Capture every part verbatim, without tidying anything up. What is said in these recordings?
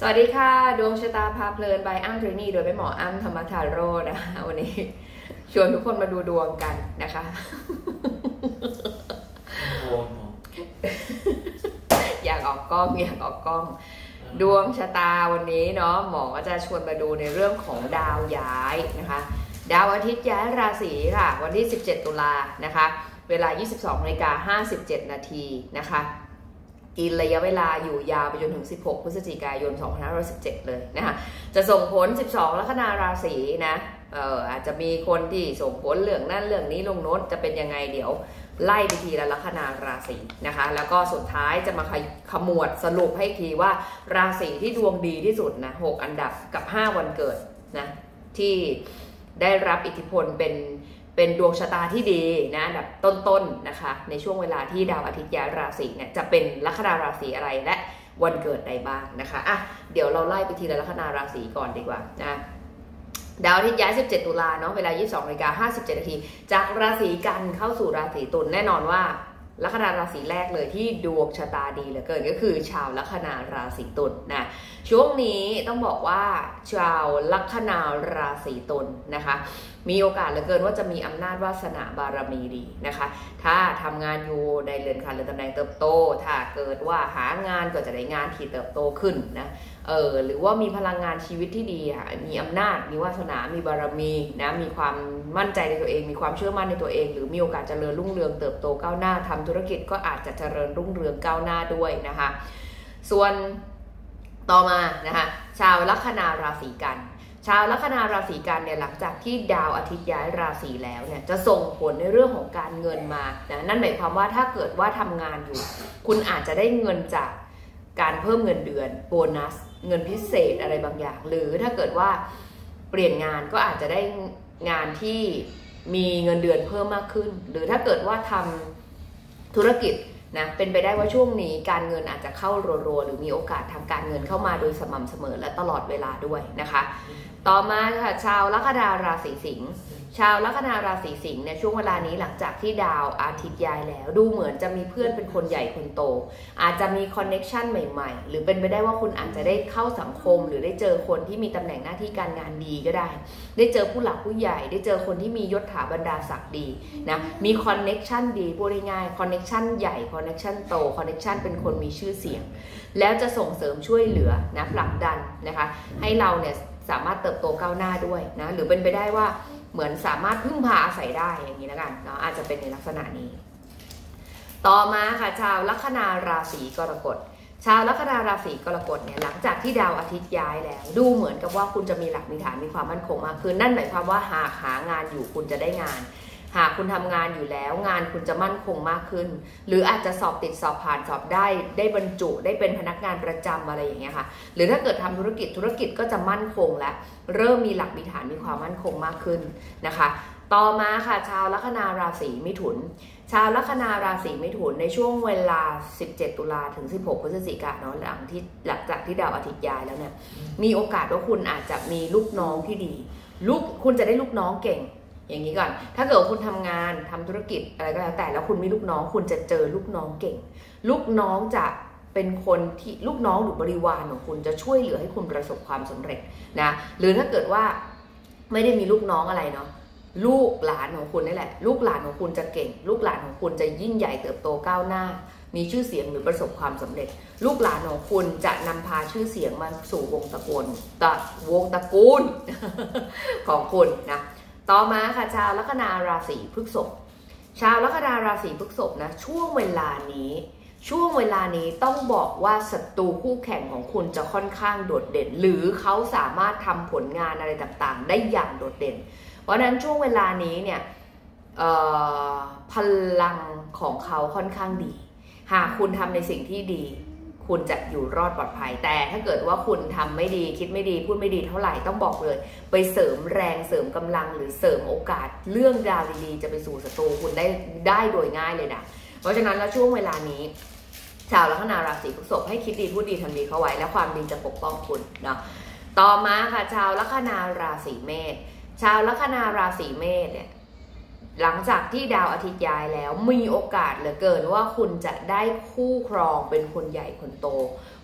สวัสดีค่ะดวงชะตาพาเพลิน by อ้ำทรีนี่โดยแม่หมออ้ำธรรมทาโร่นะคะวันนี้ชวนทุกคนมาดูดวงกันนะคะอยากออกกล้องอยากออกกล้องดวงชะตาวันนี้เนาะหมอก็จะชวนมาดูในเรื่องของดาวย้ายนะคะดาวอาทิตย์ย้ายราศีค่ะวันที่สิบเจ็ดตุลานะคะเวลา ยี่สิบสองนาฬิกาห้าสิบเจ็ดนาทีนะคะกินระยะเวลาอยู่ยาวไปจนถึงสิบหกพฤศจิกายนสองพันห้าร้อยสิบเจ็ดเลยนะคะจะส่งผลสิบสองลัคนาราศีนะเอ่ออาจจะมีคนที่ส่งผลเรื่องนั่นเรื่องนี้ลงโน้ตจะเป็นยังไงเดี๋ยวไล่ไปทีละลัคนาราศีนะคะแล้วก็สุดท้ายจะมาขมวดสรุปให้ทีว่าราศีที่ดวงดีที่สุดนะหกอันดับกับห้าวันเกิดนะที่ได้รับอิทธิพลเป็นเป็นดวงชะตาที่ดีนะอันดับต้นๆนะคะในช่วงเวลาที่ดาวอาทิตย์ย้ายราศีเนี่ยจะเป็นลัคนาราศีอะไรและวันเกิดใดบ้างนะคะอ่ะเดี๋ยวเราไล่ไปทีละลัคนาราศีก่อนดีกว่านะดาวอาทิตย์ย้ายสิบเจ็ดตุลาเนาะเวลา ยี่สิบสองนาฬิกาห้าสิบเจ็ดนาทีจากราศีกันเข้าสู่ราศีตุลแน่นอนว่าลัคนาราศีแรกเลยที่ดวงชะตาดีเหลือเกินก็คือชาวลัคนาราศีตุลนะช่วงนี้ต้องบอกว่าชาวลัคนาราศีตุลนะคะมีโอกาสเหลือเกินว่าจะมีอำนาจวาสนาบารมีดีนะคะถ้าทำงานอยู่ในเรือนการเรือนตำแหน่งเติบโตถ้าเกิดว่าหางานก็จะได้งานที่เติบโตขึ้นนะเออหรือว่ามีพลังงานชีวิตที่ดีอ่ะมีอำนาจมีวาสนามีบารมีนะมีความมั่นใจในตัวเองมีความเชื่อมั่นในตัวเองหรือมีโอกาสเจริญรุ่งเรืองเติบโตก้าวหน้าทำธุรกิจก็อาจจะเจริญรุ่งเรืองก้าวหน้าด้วยนะคะส่วนต่อมานะคะชาวลัคนาราศีกันชาวลัคนาราศีกันเนี่ยหลังจากที่ดาวอาทิตย์ย้ายราศีแล้วเนี่ยจะส่งผลในเรื่องของการเงินมานะนั่นหมายความว่าถ้าเกิดว่าทำงานอยู่คุณอาจจะได้เงินจากการเพิ่มเงินเดือนโบนัสเงินพิเศษอะไรบางอย่างหรือถ้าเกิดว่าเปลี่ยนงานก็อาจจะได้งานที่มีเงินเดือนเพิ่มมากขึ้นหรือถ้าเกิดว่าทำธุรกิจนะเป็นไปได้ว่าช่วงนี้การเงินอาจจะเข้ารัวๆหรือมีโอกาสทางการเงินเข้ามาโดยสม่ำเสมอและตลอดเวลาด้วยนะคะต่อมาค่ะชาวลัคนาราศีสิงห์ชาวลัคนาราศีสิงห์ในช่วงเวลานี้หลังจากที่ดาวอาทิตย์ย้ายแล้วดูเหมือนจะมีเพื่อนเป็นคนใหญ่คนโตอาจจะมีคอนเน็กชันใหม่ๆหรือเป็นไปได้ว่าคุณอาจจะได้เข้าสังคมหรือได้เจอคนที่มีตำแหน่งหน้าที่การงานดีก็ได้ได้เจอผู้หลักผู้ใหญ่ได้เจอคนที่มียศถาบรรดาศักดิ์ดีนะมีคอนเน็กชันดีพูดง่ายๆคอนเน็กชันใหญ่คอนเน็กชันโตคอนเน็กชันเป็นคนมีชื่อเสียงแล้วจะส่งเสริมช่วยเหลือนะผลักดันนะคะให้เราเนี่ยสามารถเติบโตก้าวหน้าด้วยนะหรือเป็นไปได้ว่าเหมือนสามารถพึ่งพาอาศัยได้อย่างนี้แล้วกันเนาะอาจจะเป็นในลักษณะนี้ต่อมาค่ะชาวลัคนาราศีกรกฎชาวลัคนาราศีกรกฎเนี่ยหลังจากที่ดาวอาทิตย์ย้ายแล้วดูเหมือนกับว่าคุณจะมีหลักมีฐานมีความมั่นคงมากขึ้นนั่นหมายความว่าหากหางานอยู่คุณจะได้งานหากคุณทำงานอยู่แล้วงานคุณจะมั่นคงมากขึ้นหรืออาจจะสอบติดสอบผ่านสอบได้ได้บรรจุได้เป็นพนักงานประจำอะไรอย่างเงี้ยค่ะหรือถ้าเกิดทำธุรกิจธุรกิจก็จะมั่นคงและเริ่มมีหลักมีฐานมีความมั่นคงมากขึ้นนะคะต่อมาค่ะชาวลัคนาราศีมิถุนชาวลัคนาราศีมิถุนในช่วงเวลาสิบเจ็ดตุลาถึงสิบหกพฤศจิกายนเนาะหลังที่หลังจากที่ดาวอาทิตย์ย้ายแล้วเนี่ยมีโอกาสว่าคุณอาจจะมีลูกน้องที่ดีลูกคุณจะได้ลูกน้องเก่งอย่างนี้ก่อนถ้าเกิดคุณทำงานทำธุรกิจอะไรก็แล้วแต่แล้วคุณมีลูกน้องคุณจะเจอลูกน้องเก่งลูกน้องจะเป็นคนที่ลูกน้องหรือบริวารของคุณจะช่วยเหลือให้คุณประสบความสำเร็จนะหรือถ้าเกิดว่าไม่ได้มีลูกน้องอะไรเนาะลูกหลานของคุณนี่แหละลูกหลานของคุณจะเก่งลูกหลานของคุณจะยิ่งใหญ่เติบโตก้าวหน้ามีชื่อเสียงหรือประสบความสำเร็จลูกหลานของคุณจะนำพาชื่อเสียงมาสู่วงตระกูลตะวงตระกูล ของคุณนะต่อมาค่ะชาวลัคนาราศีพฤษภชาวลัคนาราศีพฤษภนะช่วงเวลานี้ช่วงเวลานี้ต้องบอกว่าศัตรูคู่แข่งของคุณจะค่อนข้างโดดเด่นหรือเขาสามารถทำผลงานอะไรต่างๆได้อย่างโดดเด่นเพราะนั้นช่วงเวลานี้เนี่ยพลังของเขาค่อนข้างดีหากคุณทำในสิ่งที่ดีคุณจะอยู่รอดปลอดภัยแต่ถ้าเกิดว่าคุณทำไม่ดีคิดไม่ดีพูดไม่ดีเท่าไหร่ต้องบอกเลยไปเสริมแรงเสริมกำลังหรือเสริมโอกาสเรื่องดาวดีๆจะไปสู่ศัตรูคุณได้ได้โดยง่ายเลยนะเพราะฉะนั้นแล้วช่วงเวลานี้ชาวลัคนาราศีพฤษภให้คิดดีพูดดีทำดีเข้าไว้และความดีจะปกป้องคุณเนาะต่อมาค่ะชาวลัคนาราศีเมษชาวลัคนาราศีเมษเนี่ยหลังจากที่ดาวอาทิตย์ย้ายแล้วมีโอกาสเหลือเกินว่าคุณจะได้คู่ครองเป็นคนใหญ่คนโต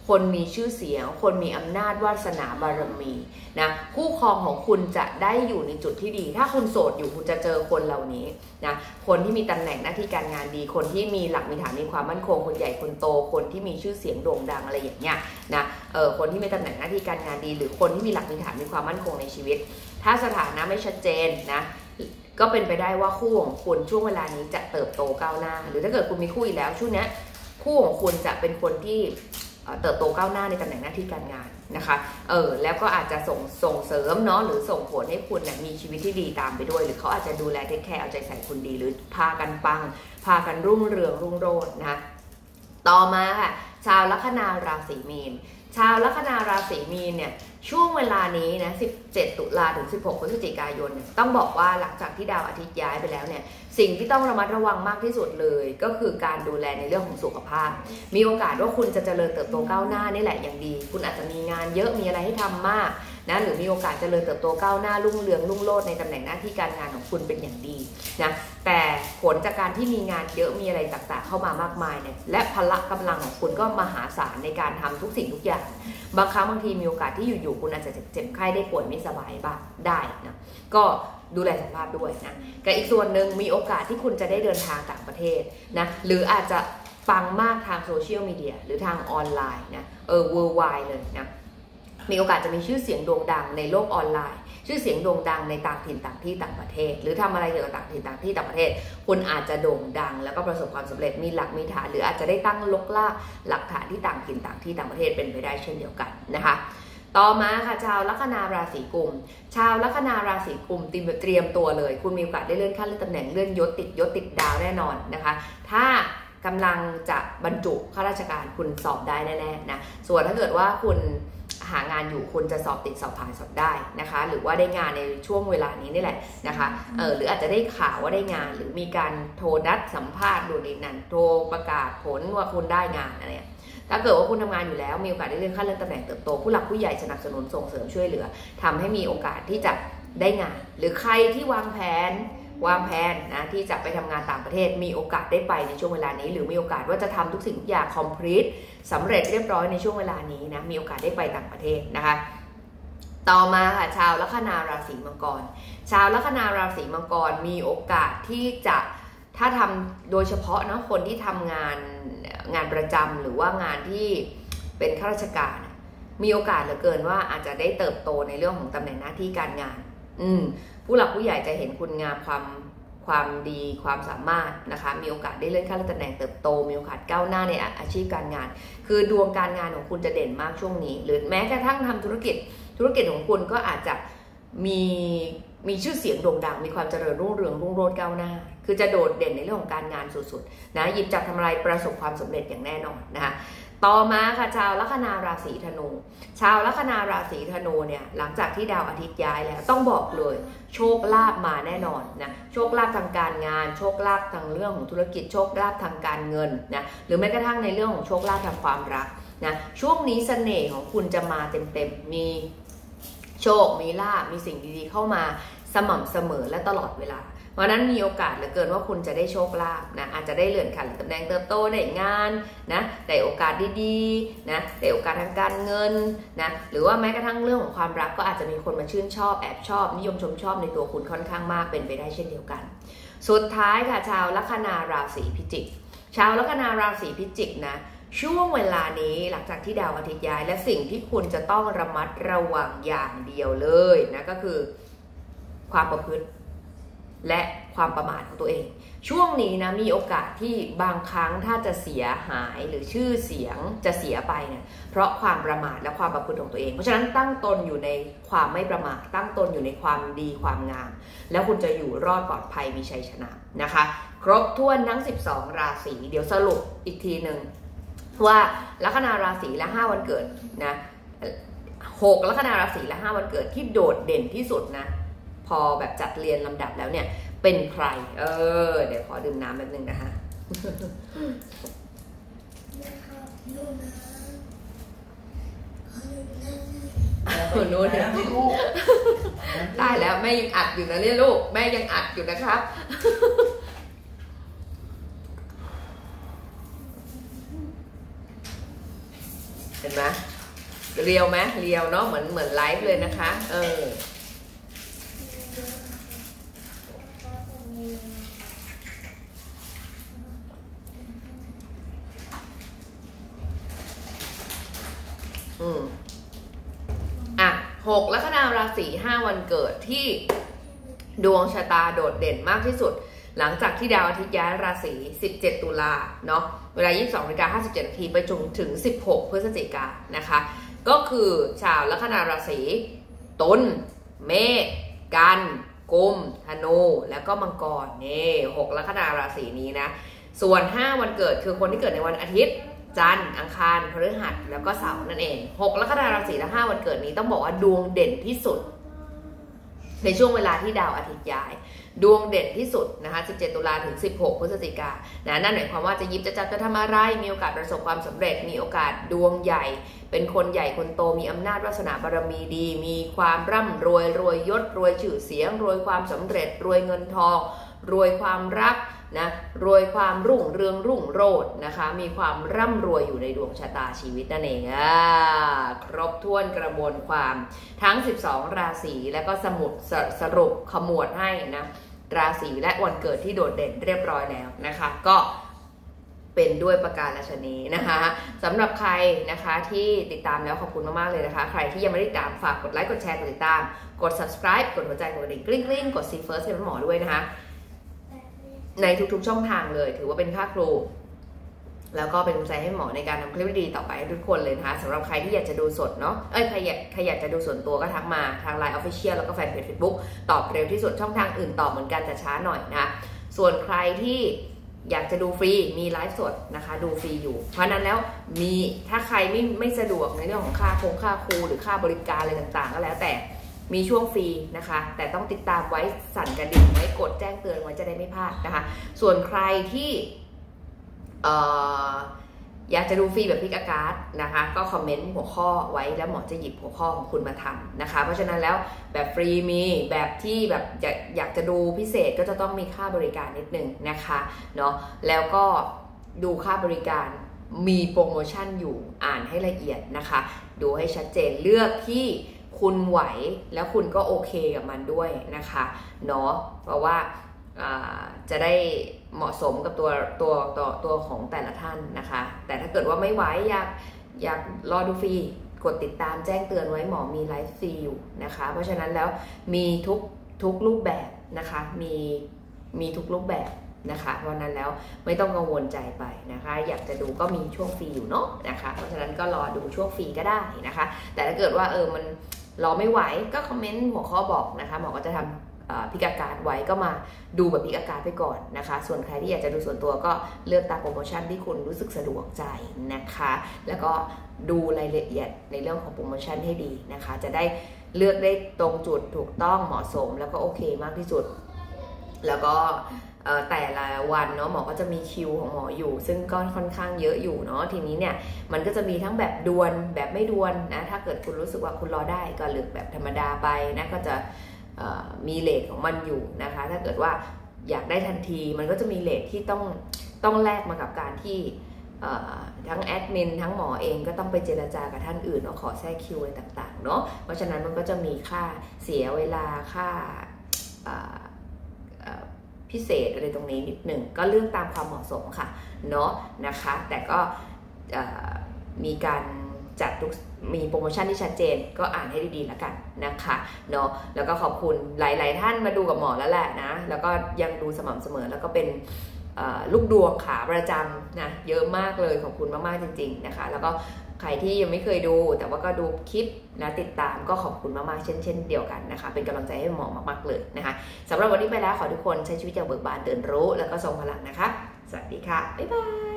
คนมีชื่อเสียงคนมีอำนาจวาสนาบารมีนะคู่ครองของคุณจะได้อยู่ในจุดที่ดีถ้าคุณโสดอยู่คุณจะเจอคนเหล่านี้นะคนที่มีตำแหน่งหน้าที่การงานดีคนที่มีหลักมีฐานมีความมั่นคงคนใหญ่คนโตคนที่มีชื่อเสียงโด่งดังอะไรอย่างเงี้ยนะเออคนที่มีตำแหน่งหน้าที่การงานดีหรือคนที่มีหลักมีฐานมีความมั่นคงในชีวิตถ้าสถานะไม่ชัดเจนนะก็เป็นไปได้ว่าคู่ของคุณช่วงเวลานี้จะเติบโตก้าวหน้าหรือถ้าเกิดคุณมีคู่อีกแล้วช่วงนี้คู่ของคุณจะเป็นคนที่เติบโตก้าวหน้าในตำแหน่งหน้าที่การงานนะคะเออแล้วก็อาจจะส่งส่งเสริมเนาะหรือส่งผลให้คุณเนี่ยมีชีวิตที่ดีตามไปด้วยหรือเขาอาจจะดูแลเทคแคร์เอาใจใส่คุณดีหรือพากันปังพากันรุ่งเรืองรุ่งโรจน์นะต่อมาค่ะชาวลัคนาราศีมีนชาวลัคนาราศีมีนเนี่ยช่วงเวลานี้นะสิบเจ็ดตุลาถึงสิบหกพฤศจิกายนเนี่ยต้องบอกว่าหลังจากที่ดาวอาทิตย์ย้ายไปแล้วเนี่ยสิ่งที่ต้องระมัดระวังมากที่สุดเลยก็คือการดูแลในเรื่องของสุขภาพมีโอกาสว่าคุณจะเจริญเติบโตก้าวหน้านี่แหละอย่างดีคุณอาจจะมีงานเยอะมีอะไรให้ทำมากนะหรือมีโอกาสเจริญเติบโตก้าวหน้ารุ่งเรืองรุ่งโรจน์ในตำแหน่งหน้าที่การงานของคุณเป็นอย่างดีนะแต่ผลจากการที่มีงานเยอะมีอะไรต่างๆเข้ามามากมายเนี่ยและพละกำลังของคุณก็มหาศาลในการทำทุกสิ่งทุกอย่างบางครั้งบางทีมีโอกาสที่อยู่ๆคุณอาจจะเจ็บไข้ได้ป่วยไม่สบายบ้างได้นะก็ดูแลสุขภาพด้วยนะกับอีกส่วนหนึ่งมีโอกาสที่คุณจะได้เดินทางต่างประเทศนะหรืออาจจะปังมากทางโซเชียลมีเดียหรือทางออนไลน์นะเออ worldwide เลยนะมีโอกาสจะมีชื่อเสียงโด่งดังในโลกออนไลน์ชื่อเสียงโด่งดังในต่างถิ่นต่างที่ต่างประเทศหรือทำอะไรเกี่ยวกับต่างถิ่นต่างที่ต่างประเทศคุณอาจจะโด่งดังแล้วก็ประสบความสำเร็จมีหลักมีฐานหรืออาจจะได้ตั้งลกลากหลักฐานที่ต่างถิ่นต่างที่ต่างประเทศเป็นไปได้เช่นเดียวกันนะคะต่อมาค่ะชาวลัคนาราศีกุมชาวลัคนาราศีกุมเตรียมตัวเลยคุณมีโอกาสได้เลื่อนขั้นเลื่อนตำแหน่งเลื่อนยศติดยศติดดาวแน่นอนนะคะถ้ากำลังจะบรรจุข้าราชการคุณสอบได้แน่ๆนะส่วนถ้าเกิดว่าคุณหางานอยู่คุณจะสอบติดสอบผ่านสอบได้นะคะหรือว่าได้งานในช่วงเวลานี้นี่แหละนะคะเออหรืออาจจะได้ข่าวว่าได้งานหรือมีการโทรนัดสัมภาษณ์ดูดีนั่นโทรประกาศผลว่าคุณได้งานอะไรถ้าเกิดว่าคุณทำงานอยู่แล้วมีโอกาสได้เลื่อนขั้นเลื่อนตำแหน่งเติบโตผู้หลักผู้ใหญ่สนับสนุนส่งเสริมช่วยเหลือทำให้มีโอกาสที่จะได้งานหรือใครที่วางแผนวางแผนนะที่จะไปทำงานต่างประเทศมีโอกาสได้ไปในช่วงเวลานี้หรือมีโอกาสว่าจะทำทุกสิ่งทุกอย่าง complete สำเร็จเรียบร้อยในช่วงเวลานี้นะมีโอกาสได้ไปต่างประเทศนะคะต่อมาค่ะชาวลัคนาราศีมังกรชาวลัคนาราศีมังกรมีโอกาสที่จะถ้าทำโดยเฉพาะนะคนที่ทำงานงานประจำหรือว่างานที่เป็นข้าราชการมีโอกาสเหลือเกินว่าอาจจะได้เติบโตในเรื่องของตำแหน่งหน้าที่การงานอืมผู้หลักผู้ใหญ่จะเห็นคุณงามความความดีความสามารถนะคะมีโอกาสได้เลื่อนขั้นเลื่อนตำแหน่งเติบโตมีโอกาสก้าวหน้าในอาชีพการงานคือดวงการงานของคุณจะเด่นมากช่วงนี้หรือแม้กระทั่งทำธุรกิจธุรกิจของคุณก็อาจจะมีมีชื่อเสียงโด่งดังมีความเจริญรุ่งเรืองรุ่งโรจน์ก้าวหน้าคือจะโดดเด่นในเรื่องของการงานสุดๆนะหยิบจับทำอะไรประสบความสำเร็จอย่างแน่นอนนะคะต่อมาค่ะชาวลัคนาราศีธนูชาวลัคนาราศีธนูเนี่ยหลังจากที่ดาวอาทิตย์ย้ายแล้วต้องบอกเลยโชคลาภมาแน่นอนนะโชคลาภทางการงานโชคลาภทางเรื่องของธุรกิจโชคลาภทางการเงินนะหรือแม้กระทั่งในเรื่องของโชคลาภทางความรักนะช่วงนี้เสน่ห์ของคุณจะมาเต็มๆมีโชคมีลาภมีสิ่งดีๆเข้ามาสม่ำเสมอและตลอดเวลาเพราะนั้นมีโอกาสเหลือเกินว่าคุณจะได้โชคลาภนะอาจจะได้เลื่อนขั้นตำแหน่งเติบโตได้งานนะได้โอกาสดีๆนะได้โอกาสทางการเงินนะหรือว่าแม้กระทั่งเรื่องของความรักก็อาจจะมีคนมาชื่นชอบแอบชอบนิยมชมชอบในตัวคุณค่อนข้างมากเป็นไปได้เช่นเดียวกันสุดท้ายค่ะชาวลัคนาราศีพิจิกชาวลัคนาราศีพิจิกนะช่วงเวลานี้หลังจากที่ดาวอาทิตย์ย้ายและสิ่งที่คุณจะต้องระมัดระวังอย่างเดียวเลยนะก็คือความประพฤติและความประมาทของตัวเองช่วงนี้นะมีโอกาสที่บางครั้งถ้าจะเสียหายหรือชื่อเสียงจะเสียไปเนี่ยเพราะความประมาทและความประพฤติของตัวเองเพราะฉะนั้นตั้งตนอยู่ในความไม่ประมาทตั้งตนอยู่ในความดีความงามแล้วคุณจะอยู่รอดปลอดภัยมีชัยชนะนะคะครบถ้วนทั้งสิบสองราศีเดี๋ยวสรุปอีกทีหนึ่งว่าลัคนาราศีและห้าวันเกิดนะหกลัคนาราศีและห้าวันเกิดที่โดดเด่นที่สุดนะพอแบบจัดเรียนลำดับแล้วเนี่ยเป็นใครเออเดี๋ยวขอดื่มน้ำแป๊บนึงนะคะคนนู้นเนี่ยตายแล้วแม่ยังอัดอยู่นะเนี่ยลูกแม่ยังอัดอยู่นะครับเป็นไหมเรียวไหมเรียวเนาะเหมือนเหมือนไลฟ์เลยนะคะเอออืมอ่ะหกลัคนาราศีห้าวันเกิดที่ดวงชะตาโดดเด่นมากที่สุดหลังจากที่ดาวอาทิตย์ย้ายราศีสิบเจ็ดตุลาเนาะเวลา ยี่สิบสองนาฬิกาห้าสิบเจ็ดนาทีไปจนถึงสิบหกพฤศจิกายนนะคะก็คือชาวลัคนาราศีตุลเมษกันกุมธนูแล้วก็มังกรนี่หกลัคนาราศีนี้นะส่วนห้าวันเกิดคือคนที่เกิดในวันอาทิตย์จันทร์อังคารพฤหัสแล้วก็เสาร์นั่นเองหกลัคนาราศีและห้าวันเกิดนี้ต้องบอกว่าดวงเด่นที่สุดในช่วงเวลาที่ดาวอาทิตย์ย้ายดวงเด่นที่สุดนะคะสิบเจ็ดตุลาถึงสิบหกพฤศจิกายนนะนั่นหมายความว่าจะยิบจะจับจะทำอะไรมีโอกาสประสบความสำเร็จมีโอกาสดวงใหญ่เป็นคนใหญ่คนโตมีอำนาจวาสนาบารมีดีมีความร่ำรวยรวยยศรวยชื่อเสียงรวยความสำเร็จรวยเงินทองรวยความรักนะรวยความรุ่งเรืองรุ่งโรจน์นะคะมีความร่ำรวยอยู่ในดวงชะตาชีวิตนั่นเองอ่าครบถ้วนกระบวนความทั้งสิบสองราศีแล้วก็สมุดสสรุปขมวดให้นะราศีและวันเกิดที่โดดเด่นเรียบร้อยแล้วนะคะก็เป็นด้วยประการราชนีนะคะสำหรับใครนะคะที่ติดตามแล้วขอบคุณมากๆเลยนะคะใครที่ยังไม่ได้ติดตามฝากกดไลค์กดแชร์กดติดตามกด subscribe กดหัวใจกดกระดิ่งกริ๊งกริ๊งกด see first เป็นหมอด้วยนะคะในทุกๆช่องทางเลยถือว่าเป็นค่าครูแล้วก็เป็นกำลังใจให้หมอในการทำคลิปดีต่อไปให้ทุกคนเลยนะคะสำหรับใครที่อยากจะดูสดเนาะเอ้ยใครอยากใครอยากจะดูส่วนตัวก็ทักมาทาง ไลน์ Official แล้วก็แฟนเพจ Facebook ตอบเร็วที่สุดช่องทางอื่นตอบเหมือนกันแต่ช้าหน่อยนะส่วนใครที่อยากจะดูฟรีมีไลฟ์สดนะคะดูฟรีอยู่เพราะนั้นแล้วมีถ้าใครไม่ไม่สะดวกในเรื่องของค่าโครงค่าครูหรือค่าบริการอะไรต่างๆก็แล้วแต่มีช่วงฟรีนะคะแต่ต้องติดตามไว้สั่นกระดิ่งไว้กดแจ้งเตือนไว้จะได้ไม่พลาดนะคะส่วนใครที่เอ่ออยากจะดูฟรีแบบพลิกอากาศนะคะก็คอมเมนต์หัวข้อไว้แล้วหมอจะหยิบหัวข้อของคุณมาทำนะคะเพราะฉะนั้นแล้วแบบฟรีมีแบบที่แบบอยากอยากจะดูพิเศษก็จะต้องมีค่าบริการนิดนึงนะคะเนาะแล้วก็ดูค่าบริการมีโปรโมชั่นอยู่อ่านให้ละเอียดนะคะดูให้ชัดเจนเลือกที่คุณไหวแล้วคุณก็โอเคกับมันด้วยนะคะเนาะเพราะว่าจะได้เหมาะสมกับตัวตัวตัวตัวของแต่ละท่านนะคะแต่ถ้าเกิดว่าไม่ไหวอยากอยากรอดูฟรีกดติดตามแจ้งเตือนไว้หมอมีไลฟ์ฟรีอยู่นะคะเพราะฉะนั้นแล้วมีทุกทุกรูปแบบนะคะมีมีทุกรูปแบบนะคะเพราะนั้นแล้วไม่ต้องกังวลใจไปนะคะอยากจะดูก็มีช่วงฟรีอยู่เนาะนะคะเพราะฉะนั้นก็รอดูช่วงฟรีก็ได้นะคะแต่ถ้าเกิดว่าเออมันรอไม่ไหวก็คอมเมนต์หัวข้อบอกนะคะหมอก็จะทำพิกาการไว้ก็มาดูแบบพิกาการไปก่อนนะคะส่วนใครที่อยากจะดูส่วนตัวก็เลือกตามโปรโมชั่นที่คุณรู้สึกสะดวกใจนะคะแล้วก็ดูรายละเอียดในเรื่องของโปรโมชั่นให้ดีนะคะจะได้เลือกได้ตรงจุดถูกต้องเหมาะสมแล้วก็โอเคมากที่สุดแล้วก็แต่ละวันเนาะหมอก็จะมีคิวของหมออยู่ซึ่งก็ค่อนข้างเยอะอยู่เนาะทีนี้เนี่ยมันก็จะมีทั้งแบบด่วนแบบไม่ด่วนนะถ้าเกิดคุณรู้สึกว่าคุณรอได้ก็เลือกแบบธรรมดาไปนะก็จะมีเรทของมันอยู่นะคะถ้าเกิดว่าอยากได้ทันทีมันก็จะมีเรทที่ต้องต้องแลกมากับการที่ทั้งแอดมินทั้งหมอเองก็ต้องไปเจรจากับท่านอื่นเนาะขอแทรกคิวอะไรต่างๆเนาะเพราะฉะนั้นมันก็จะมีค่าเสียเวลาค่าพิเศษอะไรตรงนี้นิดหนึ่งก็เลือกตามความเหมาะสมค่ะเนาะนะคะแต่ก็มีการจัดทุกมีโปรโมชั่นที่ชัดเจนก็อ่านให้ดีๆแล้วกันนะคะเนาะแล้วก็ขอบคุณหลายๆท่านมาดูกับหมอแล้วแหละนะแล้วก็ยังดูสม่ำเสมอแล้วก็เป็นลูกดวงขาประจำนะเยอะมากเลยขอบคุณมากๆจริงๆนะคะแล้วก็ใครที่ยังไม่เคยดูแต่ว่าก็ดูคลิปนะติดตามก็ขอบคุณมากๆเช่นเช่นเดียวกันนะคะเป็นกำลังใจให้หมอมากๆเลยนะคะสำหรับวันนี้ไปแล้วขอทุกคนใช้ชีวิตอย่างเบิกบานตื่นรู้แล้วก็ทรงพลังนะคะสวัสดีค่ะบ๊ายบาย